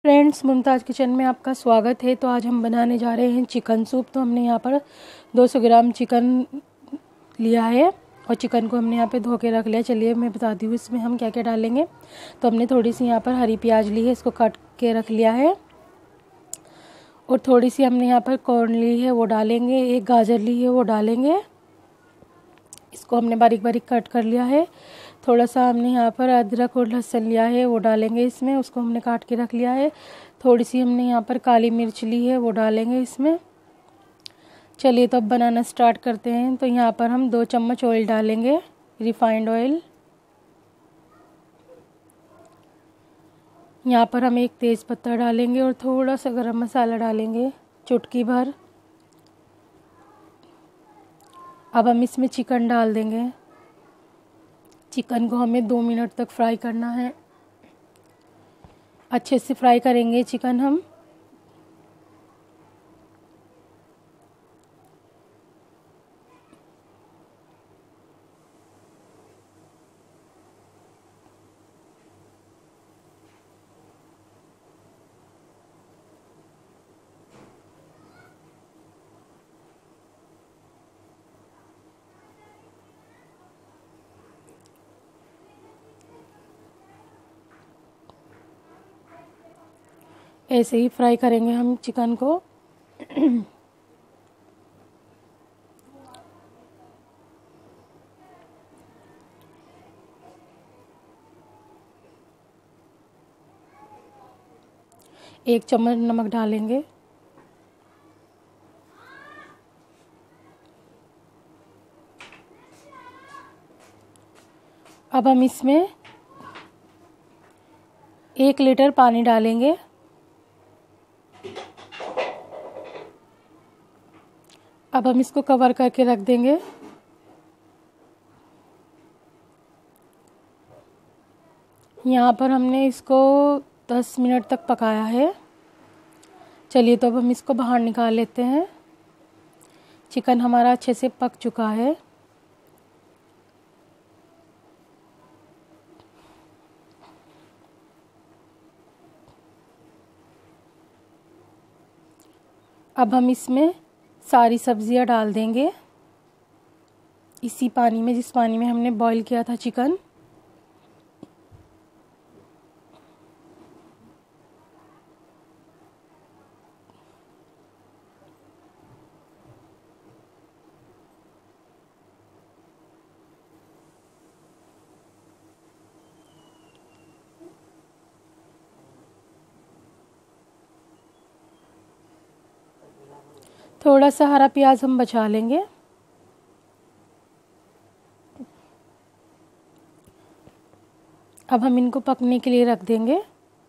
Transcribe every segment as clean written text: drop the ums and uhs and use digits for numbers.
Friends, Mumtaz kitchen में आपका स्वागत है। तो आज हम बनाने जा रहे हैं चिकन सूप। तो हमने यहाँ पर 200 ग्राम चिकन लिया है और चिकन को हमने यहाँ पे धो के रख लिया। चलिए मैं बताती हूँ इसमें हम क्या क्या डालेंगे। तो हमने थोड़ी सी यहाँ पर हरी प्याज ली है, इसको काट के रख लिया है। और थोड़ी सी हमने यहाँ पर कॉर्न ली है, वो डालेंगे। एक गाजर ली है, वो डालेंगे। इसको हमने बारीक बारीक कट कर लिया है। थोड़ा सा हमने यहाँ पर अदरक और लहसुन लिया है, वो डालेंगे इसमें। उसको हमने काट के रख लिया है। थोड़ी सी हमने यहाँ पर काली मिर्च ली है, वो डालेंगे इसमें। चलिए तो अब बनाना स्टार्ट करते हैं। तो यहाँ पर हम 2 चम्मच ऑयल डालेंगे, रिफाइंड ऑयल। यहाँ पर हम एक तेज़ पत्ता डालेंगे और थोड़ा सा गरम मसाला डालेंगे, चुटकी भर। अब हम इसमें चिकन डाल देंगे। चिकन को हमें 2 मिनट तक फ्राई करना है। अच्छे से फ्राई करेंगे चिकन हम। ऐसे ही फ्राई करेंगे हम चिकन को। एक चम्मच नमक डालेंगे। अब हम इसमें 1 लीटर पानी डालेंगे। अब हम इसको कवर करके रख देंगे। यहाँ पर हमने इसको 10 मिनट तक पकाया है। चलिए तो अब हम इसको बाहर निकाल लेते हैं। चिकन हमारा अच्छे से पक चुका है। अब हम इसमें सारी सब्जियां डाल देंगे, इसी पानी में जिस पानी में हमने बॉईल किया था चिकन। थोड़ा सा हरा प्याज हम बचा लेंगे। अब हम इनको पकने के लिए रख देंगे।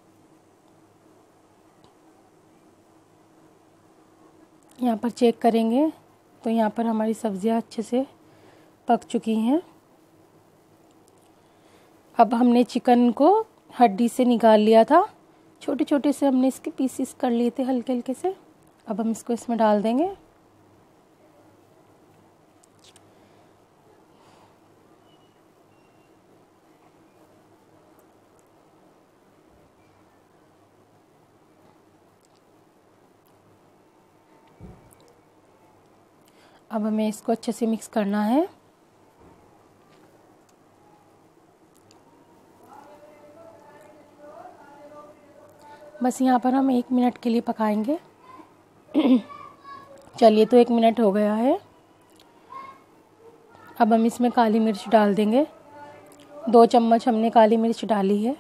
यहाँ पर चेक करेंगे तो यहाँ पर हमारी सब्जियां अच्छे से पक चुकी हैं। अब हमने चिकन को हड्डी से निकाल लिया था, छोटे छोटे से हमने इसके पीसेस कर लिए थे हल्के हल्के से। अब हम इसको इसमें डाल देंगे। अब हमें इसको अच्छे से मिक्स करना है। बस यहाँ पर हम 1 मिनट के लिए पकाएंगे। चलिए तो 1 मिनट हो गया है। अब हम इसमें काली मिर्च डाल देंगे। 2 चम्मच हमने काली मिर्च डाली है।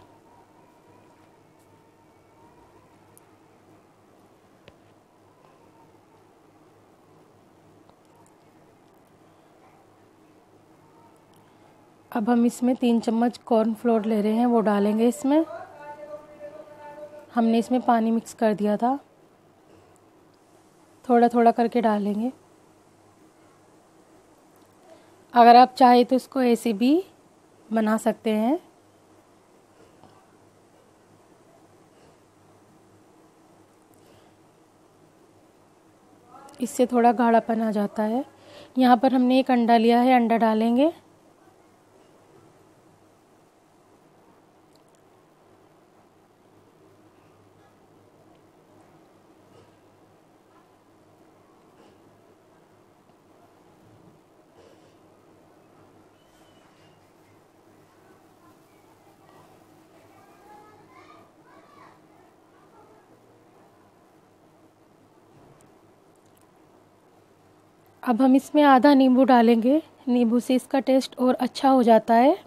अब हम इसमें 3 चम्मच कॉर्नफ्लोर ले रहे हैं, वो डालेंगे इसमें। हमने इसमें पानी मिक्स कर दिया था, थोड़ा थोड़ा करके डालेंगे। अगर आप चाहे तो इसको ऐसे भी बना सकते हैं। इससे थोड़ा गाढ़ापन आ जाता है। यहाँ पर हमने एक अंडा लिया है, अंडा डालेंगे। अब हम इसमें आधा नींबू डालेंगे, नींबू से इसका टेस्ट और अच्छा हो जाता है।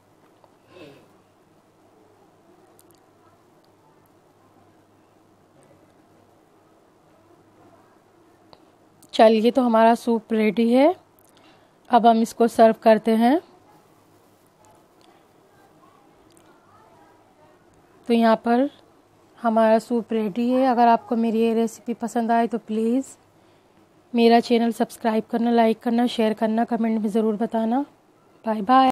चलिए, तो हमारा सूप रेडी है। अब हम इसको सर्व करते हैं। तो यहाँ पर हमारा सूप रेडी है। अगर आपको मेरी ये रेसिपी पसंद आए तो प्लीज़ मेरा चैनल सब्सक्राइब करना, लाइक करना, शेयर करना, कमेंट में ज़रूर बताना। Bye bye.